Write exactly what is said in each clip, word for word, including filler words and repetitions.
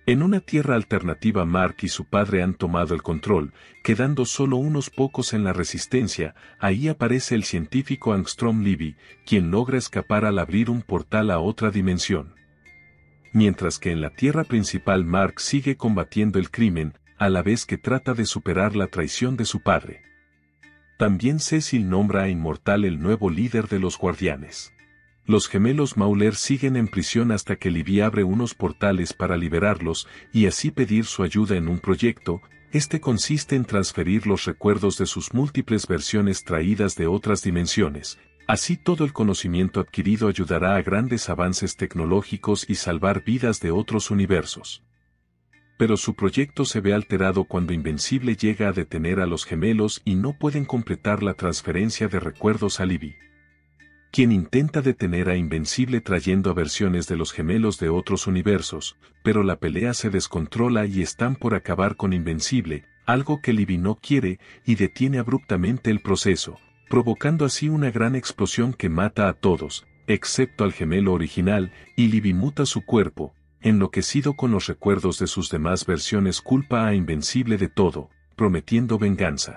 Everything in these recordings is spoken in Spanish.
En una Tierra alternativa, Mark y su padre han tomado el control, quedando solo unos pocos en la Resistencia. Ahí aparece el científico Angstrom Levy, quien logra escapar al abrir un portal a otra dimensión. Mientras que en la Tierra principal, Mark sigue combatiendo el crimen, a la vez que trata de superar la traición de su padre. También Cecil nombra a Inmortal el nuevo líder de los Guardianes. Los gemelos Mauler siguen en prisión hasta que Libby abre unos portales para liberarlos y así pedir su ayuda en un proyecto. Este consiste en transferir los recuerdos de sus múltiples versiones traídas de otras dimensiones. Así todo el conocimiento adquirido ayudará a grandes avances tecnológicos y salvar vidas de otros universos. Pero su proyecto se ve alterado cuando Invencible llega a detener a los gemelos y no pueden completar la transferencia de recuerdos a Libby, quien intenta detener a Invencible trayendo a versiones de los gemelos de otros universos, pero la pelea se descontrola y están por acabar con Invencible, algo que Libby no quiere, y detiene abruptamente el proceso, provocando así una gran explosión que mata a todos, excepto al gemelo original, y Libby muta su cuerpo, enloquecido con los recuerdos de sus demás versiones, culpa a Invencible de todo, prometiendo venganza.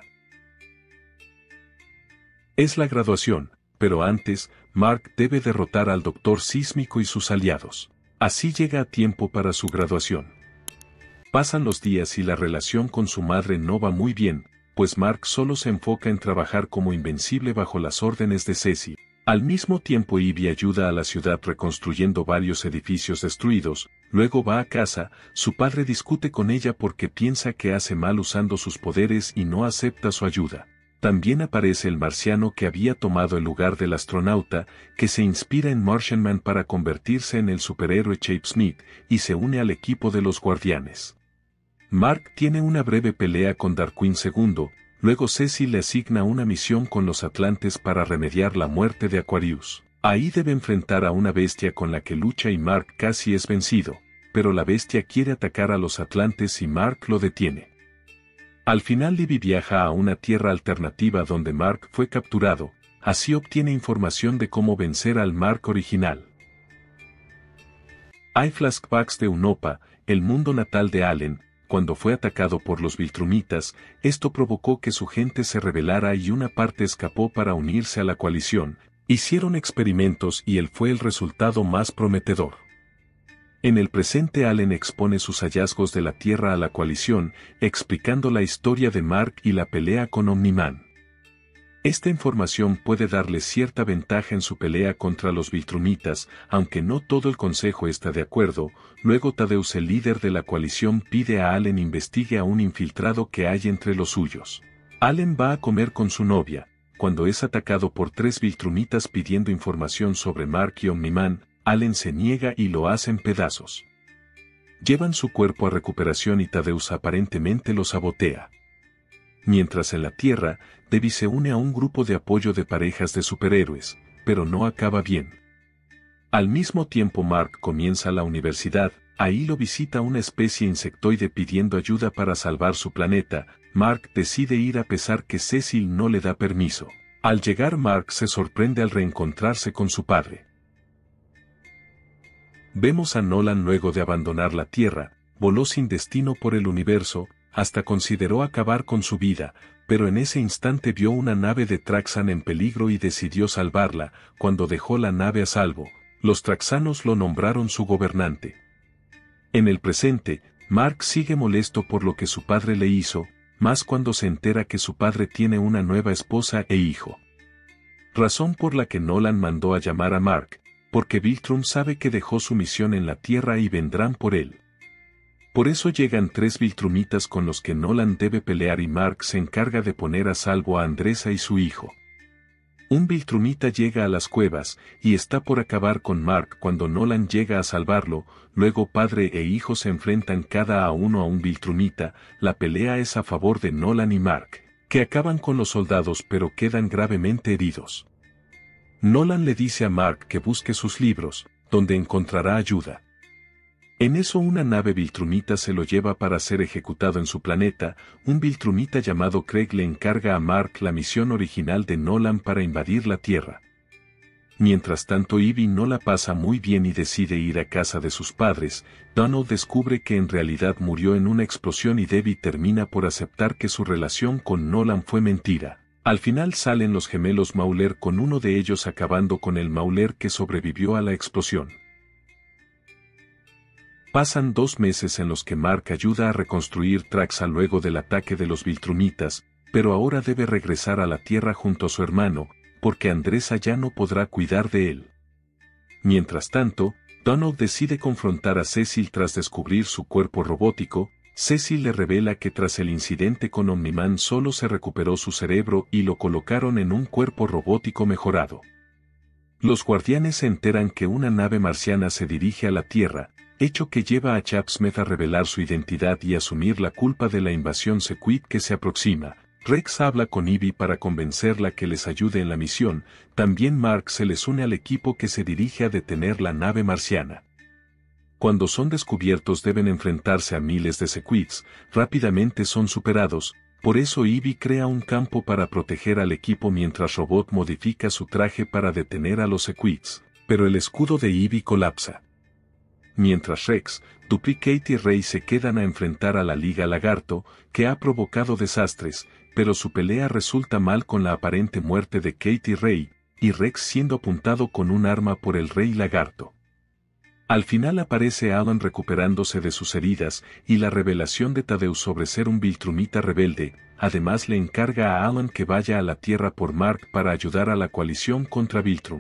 Es la graduación. Pero antes, Mark debe derrotar al Doctor Sísmico y sus aliados. Así llega a tiempo para su graduación. Pasan los días y la relación con su madre no va muy bien, pues Mark solo se enfoca en trabajar como Invencible bajo las órdenes de Cecil. Al mismo tiempo, Ivy ayuda a la ciudad reconstruyendo varios edificios destruidos. Luego va a casa. Su padre discute con ella porque piensa que hace mal usando sus poderes y no acepta su ayuda. También aparece el marciano que había tomado el lugar del astronauta, que se inspira en Martian Man para convertirse en el superhéroe Shape Smith, y se une al equipo de los Guardianes. Mark tiene una breve pelea con Darkwing segundo, luego Cecil le asigna una misión con los Atlantes para remediar la muerte de Aquarius. Ahí debe enfrentar a una bestia con la que lucha y Mark casi es vencido, pero la bestia quiere atacar a los Atlantes y Mark lo detiene. Al final Libby viaja a una tierra alternativa donde Mark fue capturado, así obtiene información de cómo vencer al Mark original. Hay flashbacks de Unopa, el mundo natal de Allen. Cuando fue atacado por los Viltrumitas, esto provocó que su gente se rebelara y una parte escapó para unirse a la coalición. Hicieron experimentos y él fue el resultado más prometedor. En el presente, Allen expone sus hallazgos de la Tierra a la coalición, explicando la historia de Mark y la pelea con Omni-Man. Esta información puede darle cierta ventaja en su pelea contra los Viltrumitas, aunque no todo el consejo está de acuerdo. Luego Thaddeus, el líder de la coalición, pide a Allen investigue a un infiltrado que hay entre los suyos. Allen va a comer con su novia, cuando es atacado por tres Viltrumitas pidiendo información sobre Mark y Omni-Man. Allen se niega y lo hace en pedazos. Llevan su cuerpo a recuperación y Thaddeus aparentemente lo sabotea. Mientras en la Tierra, Debbie se une a un grupo de apoyo de parejas de superhéroes, pero no acaba bien. Al mismo tiempo, Mark comienza la universidad. Ahí lo visita una especie insectoide pidiendo ayuda para salvar su planeta. Mark decide ir a pesar que Cecil no le da permiso. Al llegar, Mark se sorprende al reencontrarse con su padre. Vemos a Nolan luego de abandonar la Tierra, voló sin destino por el universo, hasta consideró acabar con su vida, pero en ese instante vio una nave de Traxan en peligro y decidió salvarla. Cuando dejó la nave a salvo, los Traxanos lo nombraron su gobernante. En el presente, Mark sigue molesto por lo que su padre le hizo, más cuando se entera que su padre tiene una nueva esposa e hijo. Razón por la que Nolan mandó a llamar a Mark, porque Viltrum sabe que dejó su misión en la Tierra y vendrán por él. Por eso llegan tres Viltrumitas con los que Nolan debe pelear y Mark se encarga de poner a salvo a Andresa y su hijo. Un Viltrumita llega a las cuevas y está por acabar con Mark cuando Nolan llega a salvarlo. Luego padre e hijo se enfrentan cada a uno a un Viltrumita. La pelea es a favor de Nolan y Mark, que acaban con los soldados pero quedan gravemente heridos. Nolan le dice a Mark que busque sus libros, donde encontrará ayuda. En eso una nave Viltrumita se lo lleva para ser ejecutado en su planeta. Un Viltrumita llamado Craig le encarga a Mark la misión original de Nolan para invadir la Tierra. Mientras tanto Ivy no la pasa muy bien y decide ir a casa de sus padres. Donald descubre que en realidad murió en una explosión y Debbie termina por aceptar que su relación con Nolan fue mentira. Al final salen los gemelos Mauler con uno de ellos acabando con el Mauler que sobrevivió a la explosión. Pasan dos meses en los que Mark ayuda a reconstruir Traxa luego del ataque de los Viltrumitas, pero ahora debe regresar a la Tierra junto a su hermano, porque Andresa ya no podrá cuidar de él. Mientras tanto, Donald decide confrontar a Cecil tras descubrir su cuerpo robótico. Cecil le revela que tras el incidente con Omniman solo se recuperó su cerebro y lo colocaron en un cuerpo robótico mejorado. Los guardianes se enteran que una nave marciana se dirige a la Tierra, hecho que lleva a Chapsmith a revelar su identidad y asumir la culpa de la invasión Sequid que se aproxima. Rex habla con Ivy para convencerla que les ayude en la misión. También Mark se les une al equipo que se dirige a detener la nave marciana. Cuando son descubiertos deben enfrentarse a miles de Sequids, rápidamente son superados, por eso Ivy crea un campo para proteger al equipo mientras Robot modifica su traje para detener a los Sequids, pero el escudo de Ivy colapsa. Mientras Rex, Duplicate y Rey se quedan a enfrentar a la Liga Lagarto, que ha provocado desastres, pero su pelea resulta mal con la aparente muerte de Kate y Rey, y Rex siendo apuntado con un arma por el Rey Lagarto. Al final aparece Alan recuperándose de sus heridas y la revelación de Thaddeus sobre ser un Viltrumita rebelde. Además le encarga a Alan que vaya a la Tierra por Mark para ayudar a la coalición contra Viltrum.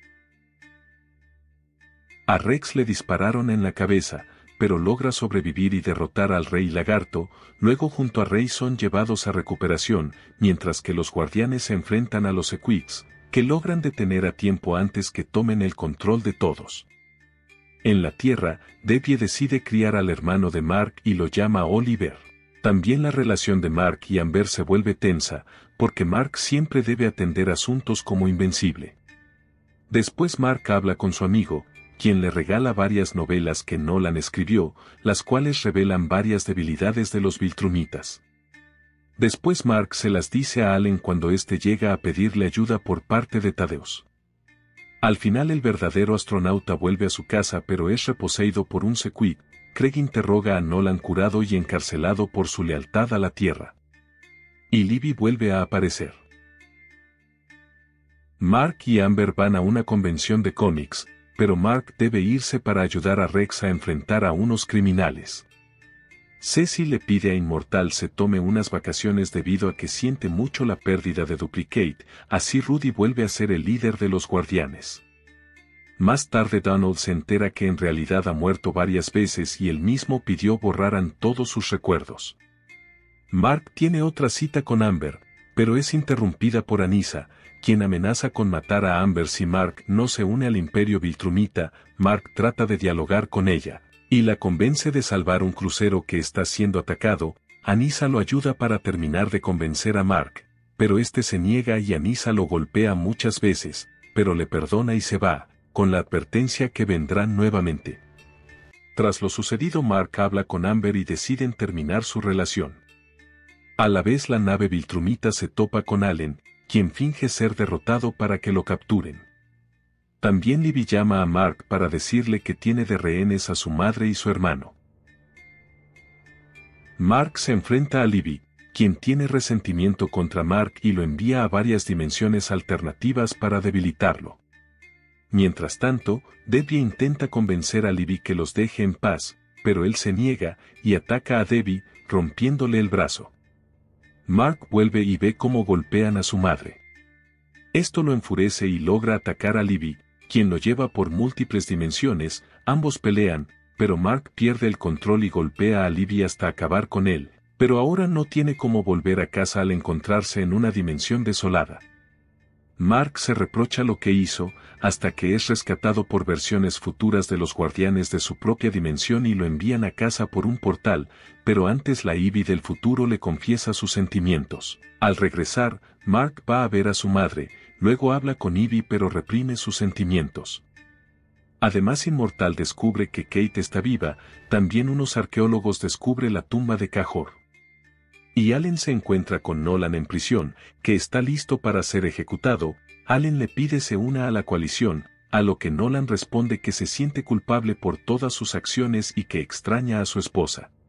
A Rex le dispararon en la cabeza, pero logra sobrevivir y derrotar al Rey Lagarto. Luego junto a Rey son llevados a recuperación, mientras que los guardianes se enfrentan a los Sequids, que logran detener a tiempo antes que tomen el control de todos. En la Tierra, Debbie decide criar al hermano de Mark y lo llama Oliver. También la relación de Mark y Amber se vuelve tensa, porque Mark siempre debe atender asuntos como Invencible. Después Mark habla con su amigo, quien le regala varias novelas que Nolan escribió, las cuales revelan varias debilidades de los Viltrumitas. Después Mark se las dice a Allen cuando éste llega a pedirle ayuda por parte de Thaddeus. Al final el verdadero astronauta vuelve a su casa pero es reposeído por un Sequid. Craig interroga a Nolan curado y encarcelado por su lealtad a la Tierra. Y Libby vuelve a aparecer. Mark y Amber van a una convención de cómics, pero Mark debe irse para ayudar a Rex a enfrentar a unos criminales. Cecil le pide a Inmortal se tome unas vacaciones debido a que siente mucho la pérdida de Duplicate, así Rudy vuelve a ser el líder de los guardianes. Más tarde Donald se entera que en realidad ha muerto varias veces y él mismo pidió borraran todos sus recuerdos. Mark tiene otra cita con Amber, pero es interrumpida por Anissa, quien amenaza con matar a Amber si Mark no se une al Imperio Viltrumita. Mark trata de dialogar con ella, y la convence de salvar un crucero que está siendo atacado. Anissa lo ayuda para terminar de convencer a Mark, pero este se niega y Anissa lo golpea muchas veces, pero le perdona y se va, con la advertencia que vendrán nuevamente. Tras lo sucedido Mark habla con Amber y deciden terminar su relación. A la vez la nave Viltrumita se topa con Allen, quien finge ser derrotado para que lo capturen. También Libby llama a Mark para decirle que tiene de rehenes a su madre y su hermano. Mark se enfrenta a Libby, quien tiene resentimiento contra Mark y lo envía a varias dimensiones alternativas para debilitarlo. Mientras tanto, Debbie intenta convencer a Libby que los deje en paz, pero él se niega y ataca a Debbie, rompiéndole el brazo. Mark vuelve y ve cómo golpean a su madre. Esto lo enfurece y logra atacar a Libby, quien lo lleva por múltiples dimensiones. Ambos pelean, pero Mark pierde el control y golpea a Libby hasta acabar con él, pero ahora no tiene cómo volver a casa al encontrarse en una dimensión desolada. Mark se reprocha lo que hizo, hasta que es rescatado por versiones futuras de los guardianes de su propia dimensión y lo envían a casa por un portal, pero antes la Ivy del futuro le confiesa sus sentimientos. Al regresar, Mark va a ver a su madre, luego habla con Ivy pero reprime sus sentimientos. Además Inmortal descubre que Kate está viva, también unos arqueólogos descubren la tumba de Cahor. Y Allen se encuentra con Nolan en prisión, que está listo para ser ejecutado. Allen le pide se una a la coalición, a lo que Nolan responde que se siente culpable por todas sus acciones y que extraña a su esposa.